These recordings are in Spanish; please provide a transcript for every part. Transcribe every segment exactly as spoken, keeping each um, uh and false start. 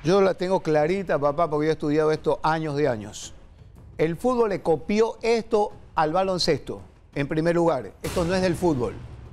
Yo la tengo clarita, papá, porque yo he estudiado esto años de años. El fútbol le copió esto al baloncesto, en primer lugar. Esto no es del fútbol.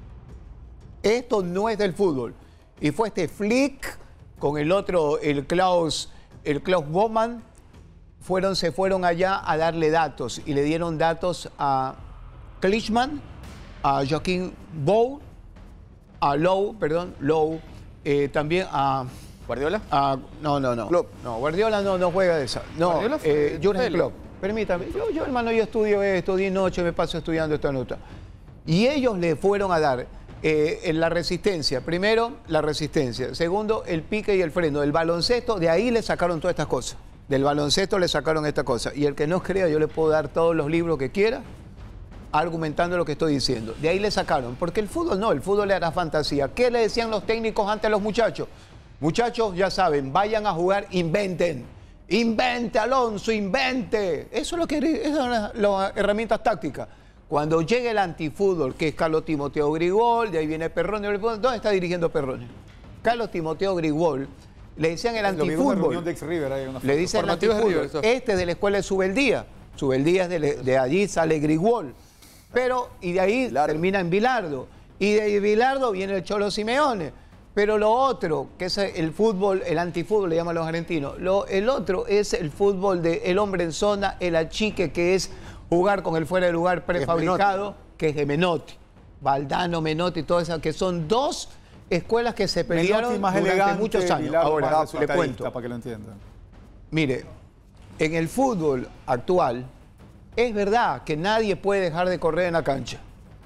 Esto no es del fútbol. Y fue este Flick con el otro, el Klaus, el Klaus Bowman, fueron, se fueron allá a darle datos y le dieron datos a Klinsmann, a Joachim Löw, a Lowe, perdón, Lowe, eh, también a... ¿Guardiola? a no, no, no. Klopp. No, Guardiola no, no juega de esa. No, Guardiola fue- eh, Jürgen él. Klopp. Permítame. Yo, yo, hermano, yo estudio esto, día y noche me paso estudiando esta nota. Y ellos le fueron a dar eh, en la resistencia. Primero, la resistencia. Segundo, el pique y el freno. El baloncesto, de ahí le sacaron todas estas cosas. Del baloncesto le sacaron esta cosa. Y el que no crea, yo le puedo dar todos los libros que quiera, argumentando lo que estoy diciendo. De ahí le sacaron. Porque el fútbol no, el fútbol era fantasía. ¿Qué le decían los técnicos antes a los muchachos? Muchachos, ya saben, vayan a jugar, inventen. Invente, Alonso, invente. Eso es lo que esas son las, las herramientas tácticas. Cuando llegue el antifútbol, que es Carlos Timoteo Grigol, de ahí viene Perrone. ¿Dónde está dirigiendo Perrone? Carlos Timoteo Grigol. Le decían el Lo vi en una reunión antifútbol. de ex River, hay una Le dicen el Formativos de antifútbol. River, eso. Este de la escuela de Subeldía. Subeldía es de, le- de allí, sale Grigol. Pero, y de ahí Bilardo. termina en Bilardo. Y de Bilardo viene el Cholo Simeone. Pero lo otro, que es el fútbol, el antifútbol, le llaman los argentinos. Lo, el otro es el fútbol del el hombre en zona, el achique, que es jugar con el fuera de lugar prefabricado, que es de Menotti. Valdano, Menotti, todas esas, que son dos escuelas que se pelearon Menotti más durante elegante, muchos años. Bilardo Ahora, más le resultadista, cuento. para que lo entiendan. Mire, en el fútbol actual, es verdad que nadie puede dejar de correr en la cancha.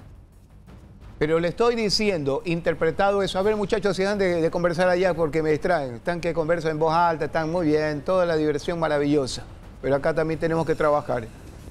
Pero le estoy diciendo, interpretado eso. A ver, muchachos, si dan de, de conversar allá porque me distraen. Están que conversan en voz alta, están muy bien, toda la diversión maravillosa. Pero acá también tenemos que trabajar.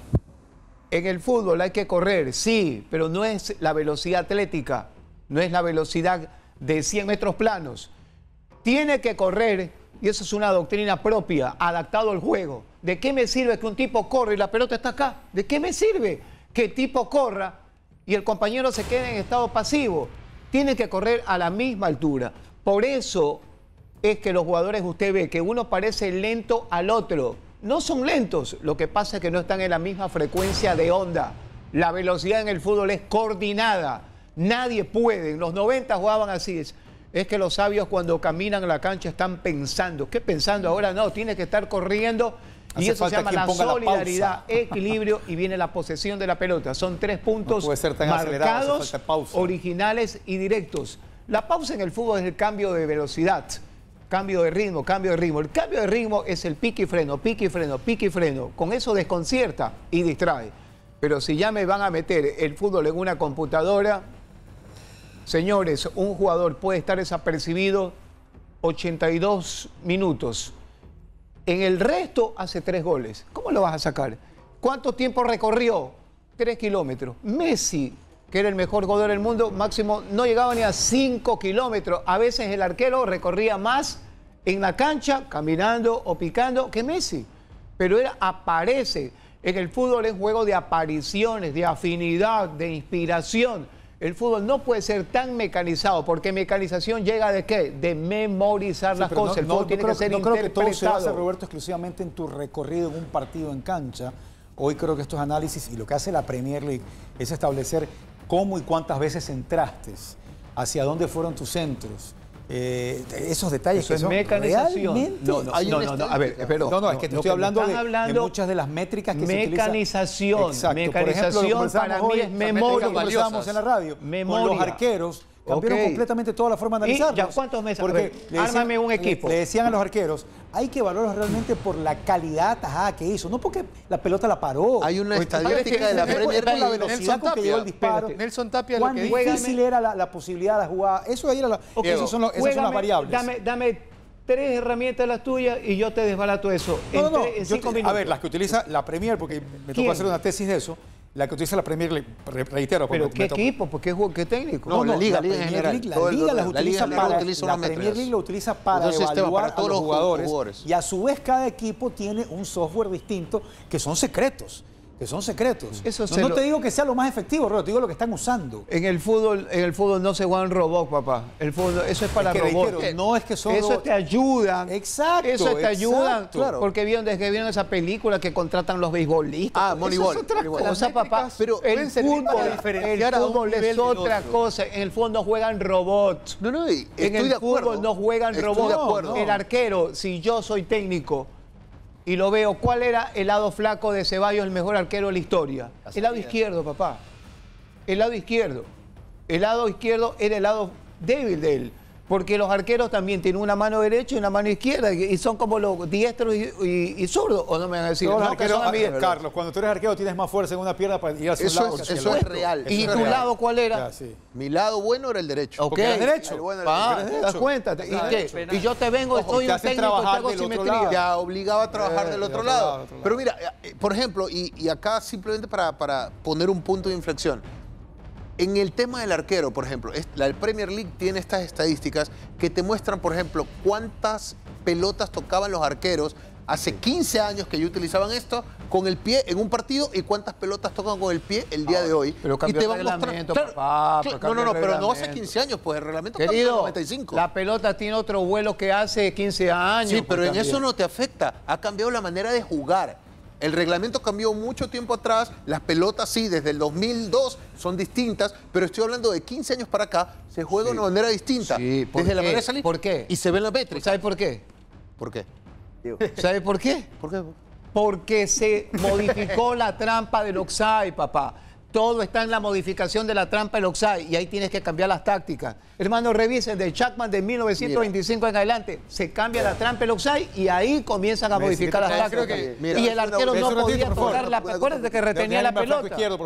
En el fútbol hay que correr, sí, pero no es la velocidad atlética, no es la velocidad de cien metros planos. Tiene que correr, y eso es una doctrina propia, adaptado al juego. ¿De qué me sirve que un tipo corra y la pelota está acá? ¿De qué me sirve que el tipo corra y el compañero se quede en estado pasivo? Tiene que correr a la misma altura. Por eso es que los jugadores, usted ve que uno parece lento al otro. No son lentos, lo que pasa es que no están en la misma frecuencia de onda. La velocidad en el fútbol es coordinada. Nadie puede. En los noventa jugaban así. Es, es que los sabios cuando caminan a la cancha están pensando. ¿Qué pensando? Ahora no, tiene que estar corriendo. Y Hace eso se falta llama quien la ponga la solidaridad, pausa. equilibrio, y viene la posesión de la pelota. Son tres puntos No puede ser tan acelerado, hace marcados, falta pausa. originales y directos. La pausa en el fútbol es el cambio de velocidad, cambio de ritmo, cambio de ritmo. El cambio de ritmo es el pique y freno, pique y freno, pique y freno. Con eso desconcierta y distrae. Pero si ya me van a meter el fútbol en una computadora, señores, un jugador puede estar desapercibido ochenta y dos minutos. En el resto hace tres goles. ¿Cómo lo vas a sacar? ¿Cuánto tiempo recorrió? Tres kilómetros. Messi, que era el mejor jugador del mundo, máximo no llegaba ni a cinco kilómetros. A veces el arquero recorría más en la cancha, caminando o picando, que Messi. Pero él aparece. En el fútbol es juego de apariciones, de afinidad, de inspiración. El fútbol no puede ser tan mecanizado, porque mecanización llega de qué? De memorizar Sí, las pero cosas. no, El no, fútbol no tiene creo, que ser no creo que todo se basa, interpretado. Roberto, exclusivamente en tu recorrido en un partido en cancha. Hoy creo que estos análisis y lo que hace la Premier League es establecer cómo y cuántas veces entraste, hacia dónde fueron tus centros. Eh, esos detalles Eso que es son mecanización. realmente... No, no, Hay no, una no, no, a ver, perdón. No, no, es que te lo estoy me hablando están de, de hablando, muchas de las métricas que mecanización, se utilizan. mecanización para mí es memoria. Conversábamos en la radio Memoria. con los arqueros. Cambiaron Ok. completamente toda la forma de ¿Y analizarlos. ya cuántos meses? Porque A ver, le decían- ármame un equipo. Le, le decían a los arqueros, hay que evaluarlos realmente por la calidad tajada que hizo, no porque la pelota la paró. Hay una O estadística de la es por- Premier es por la League. velocidad Nelson con que llegó el Tapia. disparo. Espérate. Nelson Tapia lo Cuán que difícil Juégame- era la, la posibilidad de la jugada. Eso ahí era la, Ok, esos son los- esas son las juégame, variables. Dame, dame tres herramientas las tuyas y yo te desbarato eso. No, no, en no. tres- en Yo cinco te- minutos. a ver, las que utiliza la Premier, porque me tocó ¿Quién? hacer una tesis de eso, la que utiliza la Premier, le- re- reitero. porque ¿Pero me- qué me tocó- equipo? ¿Por qué, juego- qué técnico? No, la liga, liga en Premier general. League, Todo la el- liga las la utiliza liga para, utiliza la unas Premier métricas. League lo utiliza para Usa un sistema evaluar para todos a los los jugadores, jugadores. y a su vez cada equipo tiene un software distinto que son secretos. que son secretos. Eso no se no lo- te digo que sea lo más efectivo, Roberto, te digo lo que están usando. En el fútbol, en el fútbol no se juegan robots, papá. El fútbol, eso es para Es que robots. reitero, no es que son Eso robots. te ayudan. Exacto, Eso te ayudan. exacto. Claro. Porque vieron desde que vieron esa película que contratan los beisbolistas. Ah, Eso Moneyball, Es otra Moneyball. cosa, Las papá. métricas, pero el pueden servir para fútbol, diferenciar el a un fútbol nivel es del otra otro. cosa. En el fútbol no juegan robots. No, no, y En estoy el de acuerdo. fútbol no juegan Estoy robots. de acuerdo. El arquero, si yo soy técnico y lo veo, ¿cuál era el lado flaco de Ceballos, el mejor arquero de la historia? El lado izquierdo, papá. El lado izquierdo. El lado izquierdo era el lado débil de él. Porque los arqueros también tienen una mano derecha y una mano izquierda. Y y son como los diestros y, y- y zurdos. ¿O no me van a decir? Todos los No, que arqueros- son amigos. Carlos, cuando tú eres arquero tienes más fuerza en una pierna para ir hacia Eso un lado es- que hacia el eso es otro. real. ¿Y Eso tu es real. lado cuál era? Ya, sí. Mi lado bueno era el derecho. Ok. Porque eres derecho. El bueno era Pa, el ¿te derecho. das cuenta? ¿Y Claro, qué? penal. Y yo te vengo, Ojo, soy te un hacen técnico y te trabajar hago del otro simetría. lado. Ya obligaba a trabajar Eh, del del otro otro lado. lado, del otro lado. Pero mira, eh, por ejemplo, y, y acá simplemente para, para poner un punto de inflexión. En el tema del arquero, por ejemplo, es- la Premier League tiene estas estadísticas que te muestran, por ejemplo, cuántas pelotas tocaban los arqueros hace quince años que ellos utilizaban esto con el pie en un partido y cuántas pelotas tocan con el pie el día de hoy. pero cambió y te el van reglamento, mostrando- papá, claro, cambió no, no, no, el pero no hace reglamento. quince años, pues el reglamento cambió en el Querido, noventa y cinco. la pelota tiene otro vuelo que hace quince años. Sí, pero pues, en eso también. no te afecta. Ha cambiado la manera de jugar. El reglamento cambió mucho tiempo atrás. Las pelotas, sí, desde el dos mil dos son distintas, pero estoy hablando de quince años para acá. Se juega de una manera distinta. Sí, ¿por desde la qué? manera de salir. ¿Por qué? Y se ve en la métrica. ¿Sabe por qué? ¿Por qué? ¿Sabe por qué? ¿Por qué? Porque se modificó la trampa del offside, papá. Todo está en la modificación de la trampa del offside y ahí tienes que cambiar las tácticas. Hermano, revisen de Chapman de mil novecientos veinticinco en adelante. Se cambia la trampa del offside y ahí comienzan a modificar las Creo tácticas. que- mira, y el arquero eso no no tiene, podía por favor, tocar la... no puede- Acuérdate que retenía la Déjame al flanco pelota. izquierdo,